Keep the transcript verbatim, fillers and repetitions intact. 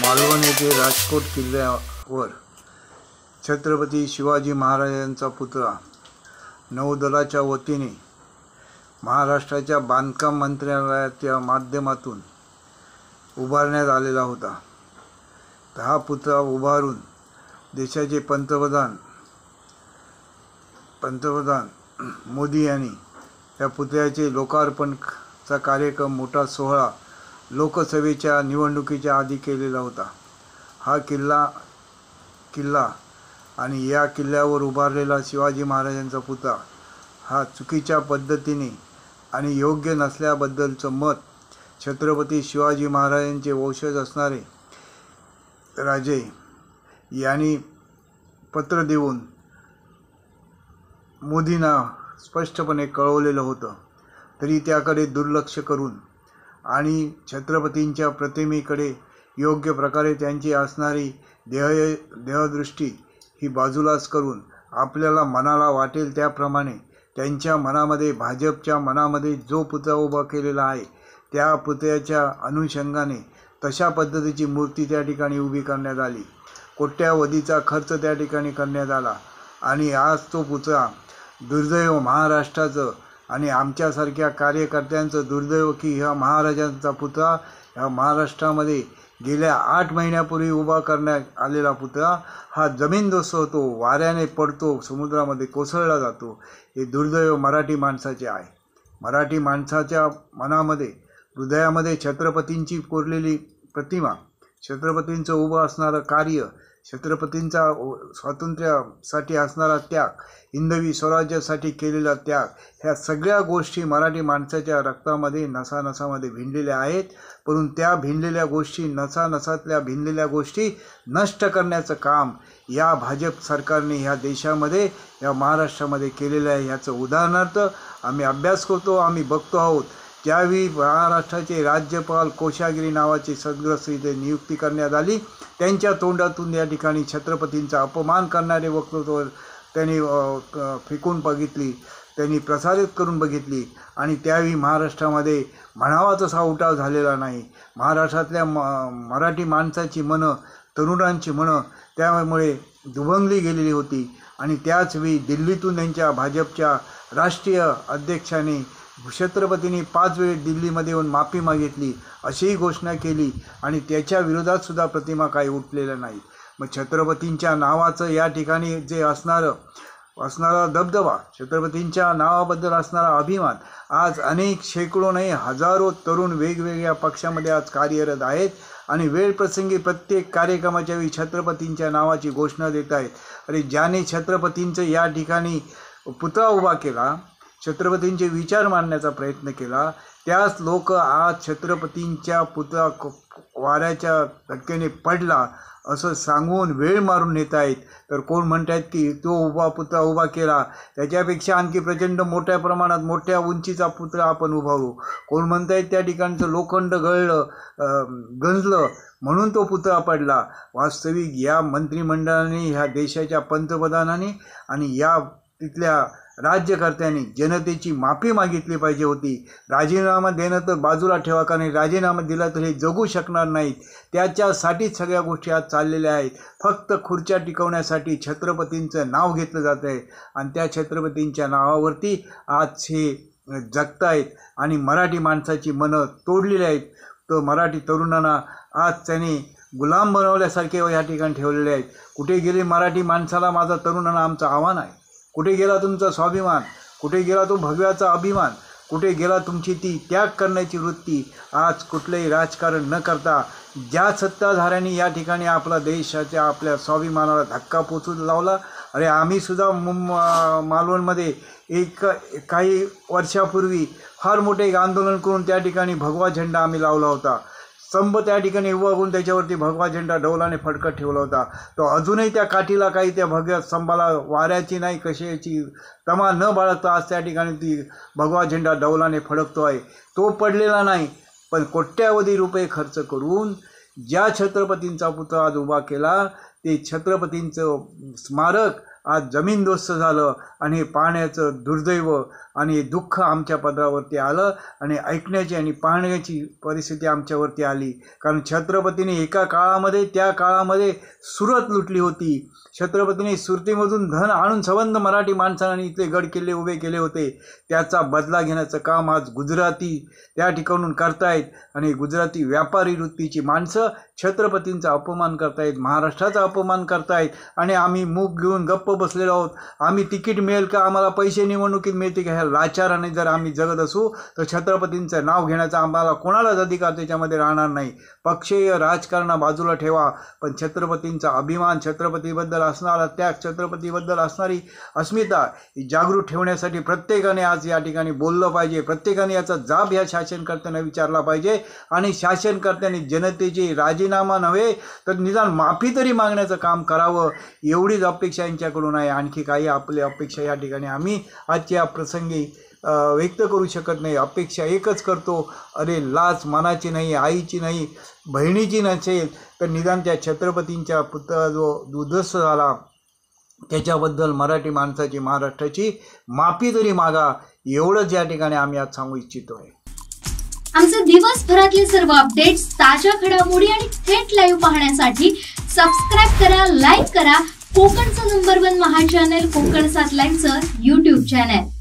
मालवण येथे राजकोट किल्ल्यावर छत्रपती शिवाजी महाराजांचा पुतळा नौदलाच्या वतीने महाराष्ट्राच्या बांधकाम मंत्रालयाच्या माध्यमातून उभारण्यात आलेला होता। तर हा पुतळा उभारून देशाचे पंतप्रधान पंतप्रधान मोदी यांनी या पुतळ्याचे लोकार्पणचा कार्यक्रम मोठा सोहळा लोकसभेच्या निवडणुकीच्या आधी केलेला होता। हा किल्ला किल्ला आणि या किल्ल्यावर उभारलेला शिवाजी महाराजांचा पुतळा हा चुकीच्या पद्धतीने आणि योग्य नसल्याबद्दलचं मत छत्रपती शिवाजी महाराजांचे वंशज असणारे राजे यांनी पत्र देऊन मोदींना स्पष्टपणे कळवलेलं होतं। तरी त्याकडे दुर्लक्ष करून आणि छत्रपतींच्या प्रतिमेकडे योग्य प्रकारे त्यांची असणारी देह देहदृष्टी ही बाजूलाच करून आपल्याला मनाला वाटेल त्याप्रमाणे त्यांच्या मनामध्ये भाजपच्या मनामध्ये जो पुतळा उभा केलेला आहे त्या पुतळ्याच्या अनुषंगाने तशा पद्धतीची मूर्ती त्या ठिकाणी उभी करण्यात आली। कोट्यावधीचा खर्च त्या ठिकाणी करण्यात आला आणि आज तो पुतळा दुर्दैव महाराष्ट्राचं आणि आमच्यासारख्या कार्यकर्त्यांचं दुर्दैव की ह्या महाराजांचा पुतळा ह्या महाराष्ट्रामध्ये गेल्या आठ महिन्यापूर्वी उभा करण्यात आलेला पुतळा हा जमीनदोस्त होतो, वाऱ्याने पडतो, समुद्रामध्ये कोसळला जातो। हे दुर्दैव मराठी माणसाचे आहे। मराठी माणसाच्या मनामध्ये हृदयामध्ये छत्रपतींची कोरलेली प्रतिमा, छत्रपतींचं उभं असणारं कार्य, छत्रपतींचा स्वातंत्र्यासाठी असणारा त्याग, हिंदवी स्वराज्यासाठी केलेला त्याग, ह्या सगळ्या गोष्टी मराठी माणसाच्या रक्तामध्ये नसानसामध्ये भिनलेल्या आहेत। परंतु त्या भिनलेल्या गोष्टी नसानसातल्या भिनलेल्या गोष्टी नष्ट करण्याचं काम या भाजप सरकारने ह्या देशामध्ये या महाराष्ट्रामध्ये केलेलं आहे। ह्याचं उदाहरणार्थ आम्ही अभ्यास करतो, आम्ही बघतो आहोत। ज्यावेळी महाराष्ट्राचे राज्यपाल कोशागिरी नावाचे सदस्य इथे नियुक्ती करण्यात आली, त्यांच्या तोंडातून या ठिकाणी छत्रपतींचा अपमान करणारे वक्तव्य त्यांनी फेकून बघितली, त्यांनी प्रसारित करून बघितली आणि त्यावेळी महाराष्ट्रामध्ये म्हणावा तसा उठाव झालेला नाही। महाराष्ट्रातल्या म मराठी माणसाची मनं, तरुणांची मनं त्यामुळे दुभंगली गेलेली होती आणि त्याचवेळी दिल्लीतून त्यांच्या भाजपच्या राष्ट्रीय अध्यक्षाने छत्रपतींनी पाच वेळ दिल्लीमध्ये येऊन माफी मागितली अशीही घोषणा केली आणि त्याच्या विरोधात सुद्धा प्रतिमा काही उठलेल्या नाहीत। मग छत्रपतींच्या नावाचं या ठिकाणी जे असणारं असणारा दबदबा, छत्रपतींच्या नावाबद्दल असणारा अभिमान, आज अनेक शेकडो नाही हजारो तरुण वेगवेगळ्या पक्षामध्ये आज कार्यरत आहेत आणि वेळप्रसंगी प्रत्येक कार्यक्रमाच्या वेळी छत्रपतींच्या नावाची घोषणा देत आहेत। आणि ज्याने छत्रपतींचं या ठिकाणी पुतळा उभा केला, छत्रपतींचे विचार मांडण्याचा प्रयत्न केला, त्याच लोक आज छत्रपतींच्या पुतळा वाऱ्याच्या धक्क्याने पडला असं सांगून वेळ मारून नेत आहेत। तर कोण म्हणतात की तो उभा पुतळा उभा केला त्याच्यापेक्षा आणखी प्रचंड मोठ्या प्रमाणात मोठ्या उंचीचा पुतळा आपण उभारू, कोण म्हणत आहेत त्या ठिकाणचं लोखंड गळलं गंजलं म्हणून तो पुतळा पडला। वास्तविक या मंत्रिमंडळाने, ह्या देशाच्या पंतप्रधानांनी आणि या तिथल्या राज्यकर्त्यांनी जनतेची माफी मागितली पाहिजे होती। राजीनामा देणं तर बाजूला ठेवा, कारण राजीनामा दिला तर हे जगू शकणार नाहीत। त्याच्यासाठीच सगळ्या गोष्टी आज चाललेल्या आहेत। फक्त खुर्च्या टिकवण्यासाठी छत्रपतींचं नाव घेतलं जात आहे आणि त्या छत्रपतींच्या नावावरती आज हे जगतायत आणि मराठी माणसाची मनं तोडलेली आहेत। तर मराठी तरुणांना आज त्याने गुलाम बनवल्यासारखे या ठिकाणी ठेवलेले आहेत। कुठे गेले मराठी माणसाला, माझा तरुणांना आमचं आव्हान आहे, कुठे गेला तुमचा स्वाभिमान, कुठे गेला तो भगव्याचा अभिमान, कुठे गेला तुमची ती त्याग करण्याची वृत्ती? आज कुठलंही राजकारण न करता ज्या सत्ताधाऱ्यांनी या ठिकाणी आपला देशाच्या आपल्या स्वाभिमानाला धक्का पोचून लावला, अरे आम्ही सुद्धा मुं मालवणमध्ये एक काही वर्षापूर्वी फार मोठे एक आंदोलन करून त्या ठिकाणी भगवा झेंडा आम्ही लावला होता। स्तंभ त्या ठिकाणी उभा करून त्याच्यावरती भगवा झेंडा डौलाने फडकत ठेवला होता। तो अजूनही त्या काठीला काही त्या भगव्या स्तंभाला वाऱ्याची नाही कशाची तमा न बाळगता आज त्या ठिकाणी ती भगवा झेंडा डौलाने फडकतो आहे। तो पडलेला नाही, पण कोट्यावधी रुपये खर्च करून ज्या छत्रपतींचा पुतळा आज उभा केला ते छत्रपतींचं स्मारक आज जमीनदोस्त झालं आणि पाण्याचं दुर्दैव आणि दुःख आमच्या पदरावरती आलं आणि ऐकण्याची आणि पाहण्याची परिस्थिती आमच्यावरती आली. कारण छत्रपतीने एका काळामध्ये त्या काळामध्ये सुरत लुटली होती. छत्रपतीने सुरतीमधून धन आणून संबंध मराठी माणसांनी इथले गड किल्ले उभे केले होते. त्याचा बदला घेण्याचं काम आज गुजराती त्या ठिकाणून करतायत आणि गुजराती व्यापारी वृत्तीची माणसं छत्रपतींचा अपमान करतायत, महाराष्ट्राचा अपमान करतायत. आणि आम्ही मूग घेऊन गप्प बसलेलो आहोत. आम्ही तिकीट मिळेल का, आम्हाला पैसे निवडणुकीत मिळते का, ह्या लाचाराने जर आम्ही जगत असू तर छत्रपतींचं नाव घेण्याचा आम्हाला कोणालाच अधिकार त्याच्यामध्ये राहणार नाही. पक्षीय राजकारण बाजूला ठेवा, पण छत्रपतींचा अभिमान, छत्रपतीबद्दल असणारा त्याग, छत्रपतीबद्दल असणारी अस्मिता ही जागृत ठेवण्यासाठी प्रत्येकाने आज या ठिकाणी बोललं पाहिजे. प्रत्येकाने याचा जाब ह्या शासनकर्त्यांना विचारला पाहिजे आणि शासनकर्त्यांनी जनतेची राजीनामा नव्हे तर निदान माफी तरी मागण्याचं काम करावं, एवढीच अपेक्षा यांच्याकडून आहे. आणखी काही आपली अपेक्षा या ठिकाणी आम्ही आजच्या प्रसंगी व्यक्त करू शकत नाही. अपेक्षा एकच करतो, अरे लाच मनाची नाही, आईची नाही, बहिणीची नसेल तर निदान त्या छत्रपतींच्या पुतळा जो उद्ध्वस्त झाला त्याच्याबद्दल मराठी माणसाची, महाराष्ट्राची माफी तरी मागा, एवढंच या ठिकाणी आम्ही आज सांगू इच्छितो आहे. आमचे दिवसभरातले सर्व अपडेट्स, ताज्या घडामोडी आणि थेट लाईव्ह पाहण्यासाठी सबस्क्राईब करा, लाईक करा कोकणचं नंबर वन महा चॅनल कोकण सात लाईनचं यूट्यूब चॅनल.